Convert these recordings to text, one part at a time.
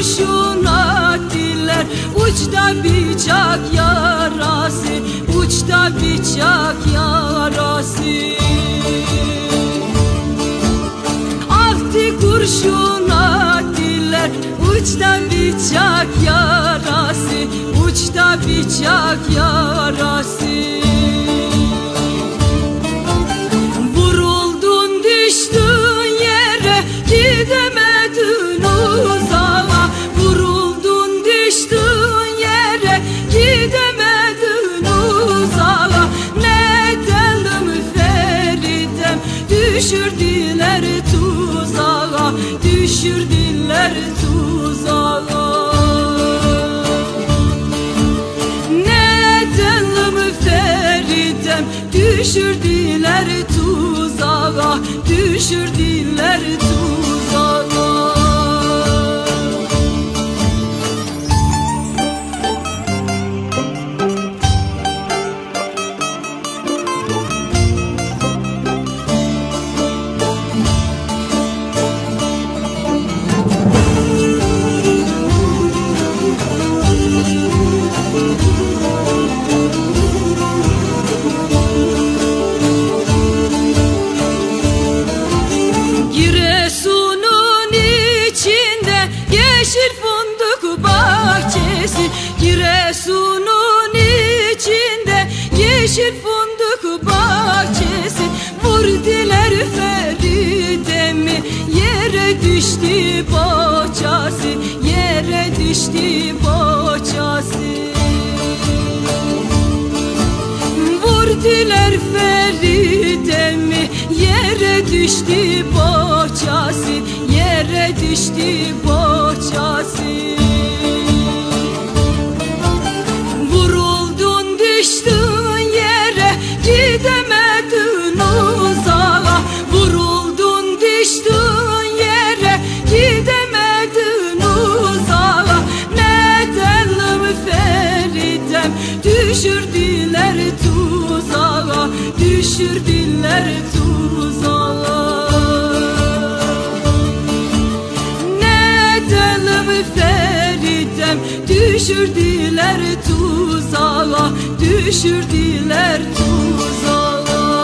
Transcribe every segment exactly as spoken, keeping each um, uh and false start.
kurşun attılar, uçta bıçak yarası, uçta bıçak yarası. Altı kurşun attılar, uçta bıçak yarası, uçta bıçak yarası. Vuruldun düştün yere, gidemedin uzağa. Vuruldun düştün yere, gidemedin uzağa. Ne edelim Feridem, düşürdüler tuzağa, düşürdüler tuzağa. Ne edelim Feridem, düşürdüler tuzağa, düşürdüler tuzağa. Giresun'un içinde yeşil fındık bahçesi. Vurdular Feridem'i, yere düştü boçası, yere düştü boçası. Vurdular Feridem'i, yere düştü boçası, yere düştü boçası. Düştün yere, gidemedin uzağa. Vuruldun düştün yere, gidemedin uzağa. Ne edelim Feridem, düşürdüler tuzağa, düşürdüler tuzağa. Ne edelim Feridem, düşürdüler tuzağa, düşürdüler tuzağa.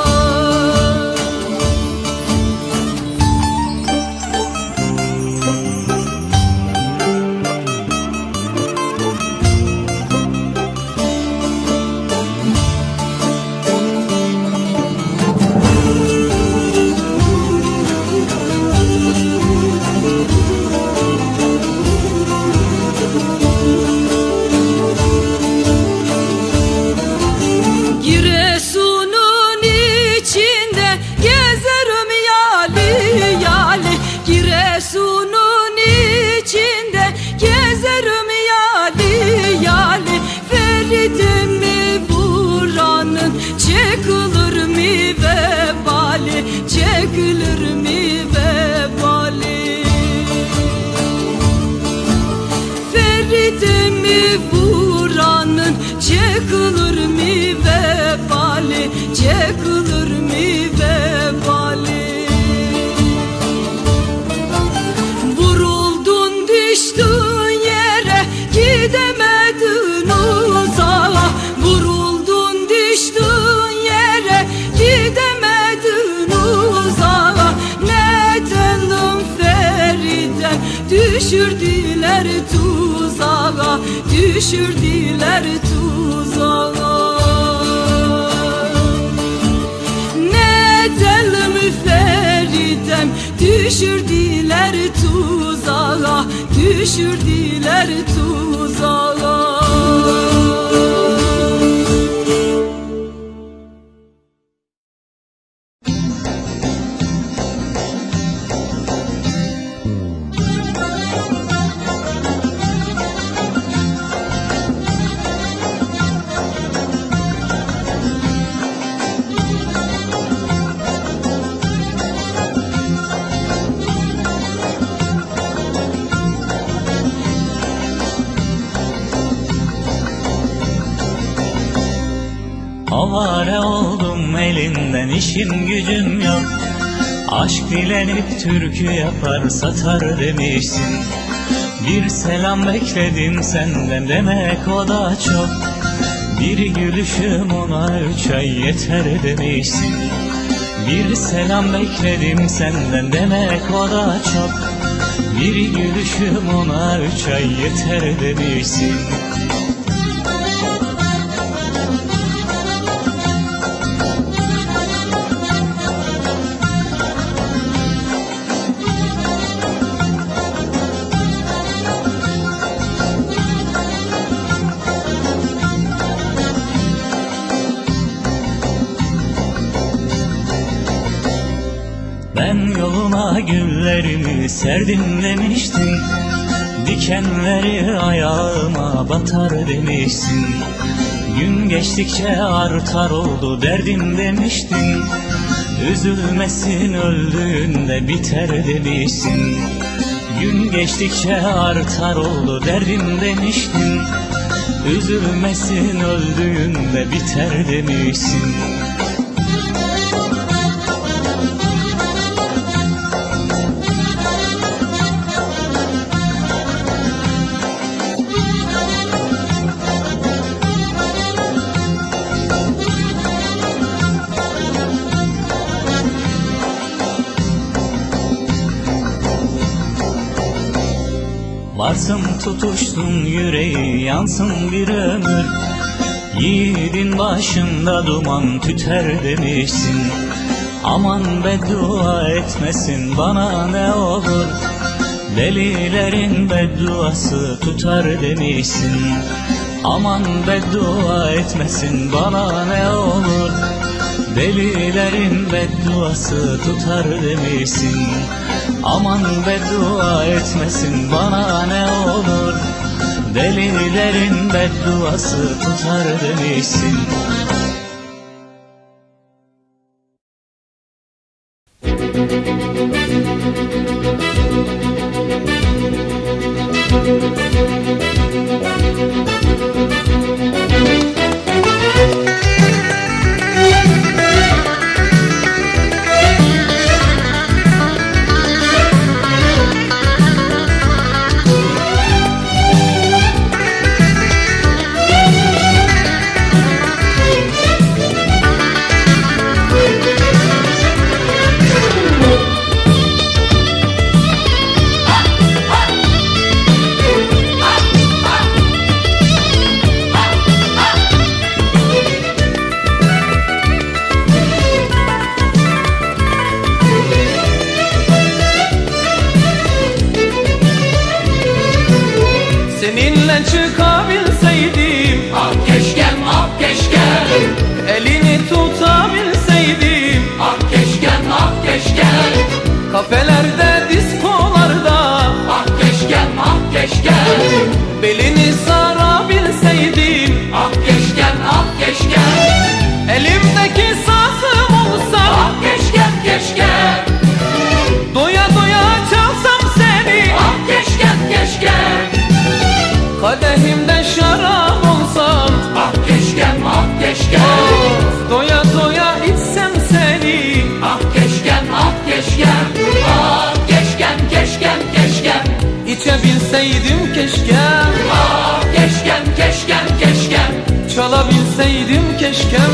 Giresun'un içinde gezerim yali yali. Giresun'un içinde gezerim yali yali. Feridem'i vuranın çekilir mi vebali, çekilir mi vebali. Feridem'i vuranın çekilir mi vebali, çekilir mi vebali. Vuruldun düştün yere, gidemedin uzağa. Vuruldun düştün yere, gidemedin uzağa. Ne edelim Feridem, düşürdüler tuzağa, düşürdüler tuzağa. Ne edelim Feridem, düşürdüler tuzağa, düşürdüler tuzağa. Avare oldum, elinden işim gücüm yok. Aşk dilenip türkü yapar satar demişsin. Bir selam bekledim senden, demek o da çok. Bir gülüşüm ona üç ay yeter demişsin. Bir selam bekledim senden, demek o da çok. Bir gülüşüm ona üç ay yeter demişsin. Ben yoluna güllerimi serdim demiştin, dikenleri ayağıma batar demişsin. Gün geçtikçe artar oldu derdim demiştin, üzülmesin öldüğünde biter demişsin. Gün geçtikçe artar oldu derdim demiştin, üzülmesin öldüğünde biter demişsin. Varsın tutuşsun yüreği, yansın bir ömür. Yiğidin başında duman tüter demişsin. Aman beddua etmesin bana ne olur, delilerin bedduası tutar demişsin. Aman beddua etmesin bana ne olur, delilerin bedduası tutar demişsin. Aman beddua etmesin bana ne olur, delilerin bedduası tutar demişsin. Seninle çıkabilseydim, ah keşkem ah keşkem, elini tutabilseydim, ah keşkem ah keşkem, kafelerde, diskolarda, ah keşkem ah keşkem, belini sarabilseydim, ah keşkem ah keşkem, elimdeki sazım olsa, ah keşkem keşkem, doya doya çalsam seni, ah keşkem keşkem, kadehimde şarap olsam, ah keşkem ah keşkem, of, doya doya içsem seni, ah keşkem ah keşkem, ah keşkem keşkem keşkem, içebilseydim keşkem, ah keşkem keşkem keşkem, çalabilseydim keşkem.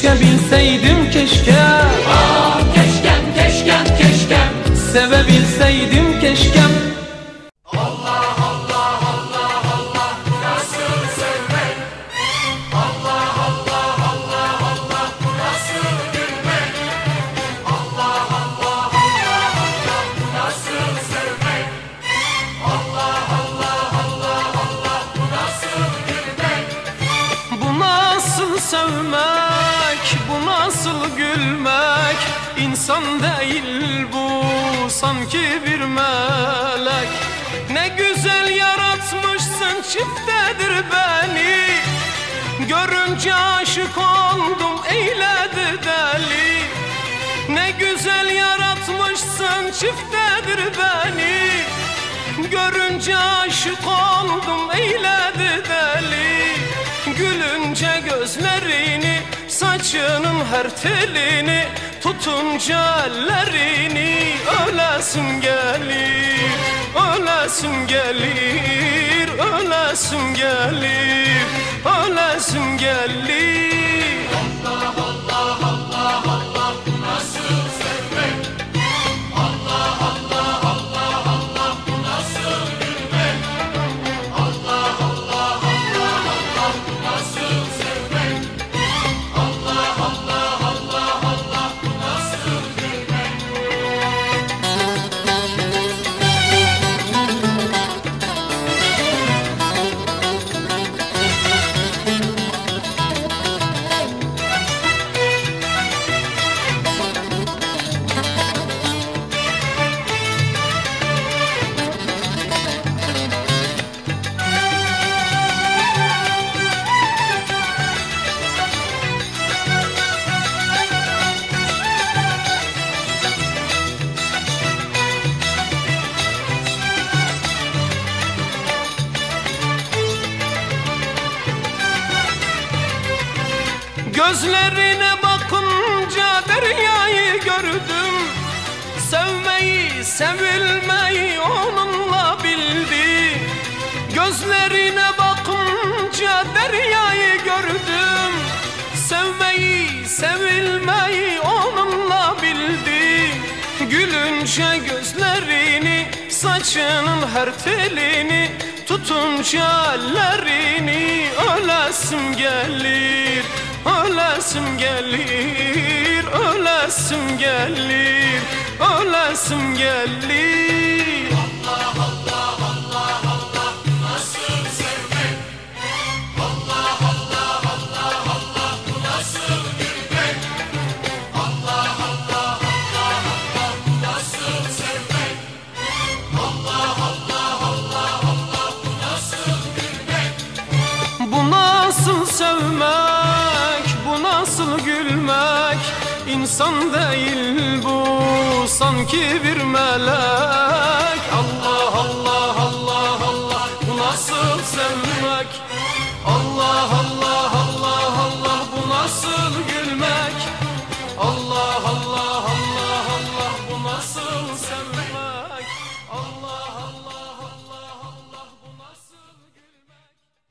Keşke bilseydim keşke. Ah keşkem keşkem keşkem. Sevebilseydim keşkem. Sevmek, bu nasıl gülmek? İnsan değil bu, sanki bir melek. Ne güzel yaratmışsın, çiftedir beni. Görünce aşık oldum, eyledi deli. Ne güzel yaratmışsın, çiftedir beni. Görünce aşık oldum, eyledi deli. Gülünce gözlerini, saçının her telini, tutunca ellerini, ölesim gelir, ölesim gelir, ölesim gelir, ölesim gelir. Allah Allah Allah Allah, nasıl sevmek? Allah Allah Allah Allah, nasıl gülmek? Allah Allah Allah Allah, nasıl sevmek? Allah Allah Allah Allah, nasıl gülmek? Gözlerine bakınca deryayı gördüm. Sevmeyi, sevilmeyi onunla bildi. Gözlerine bakınca deryayı gördüm. Sevmeyi, sevilmeyi onunla bildi. Gülünce gözlerini, saçının her telini, tutunca ellerini, ölesim gelir, ölesim gelir, ölesim gelir, ölesim gelir. Allah Allah Allah Allah, nasıl sevmek? Allah Allah Allah Allah, nasıl gülmek? Allah Allah Allah Allah, nasıl sevmek? Allah Allah Allah Allah, nasıl gülmek? Bu nasıl sevmek, bu nasıl gülmek? İnsan değil bu, sanki bir melek. Allah Allah Allah Allah, bu nasıl sevmek? Allah Allah Allah Allah, bu nasıl gülmek? Allah Allah Allah Allah, bu nasıl sevmek? Allah Allah Allah Allah, bu nasıl gülmek?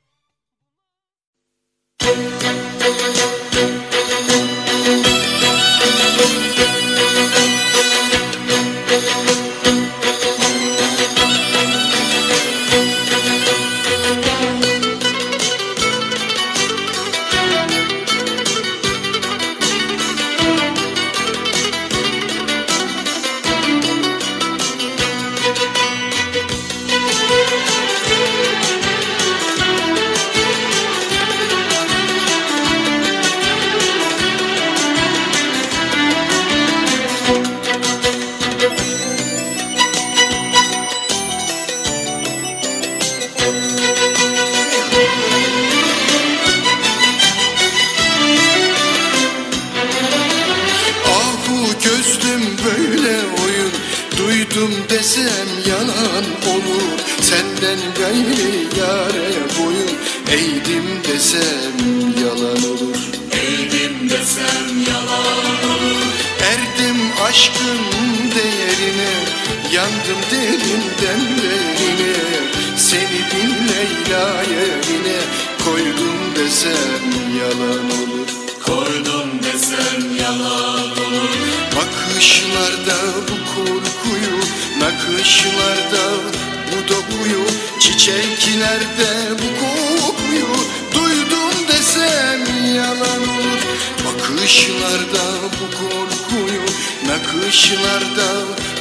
desem yalan olur. Senden gayri yâre boyun eğdim desem yalan olur. Eğdim desem yalan olur. Erdim aşkın değerine, yandım derinden derine. Seni bin Leyla yerine koydum desem yalan olur. koydum desem yalan olur. Bakışlarda bu korkuyu, nakışlarda bu dokuyu, çiçeklerde bu kokuyu duydum desem yalan olur. Bakışlarda bu korkuyu, nakışlarda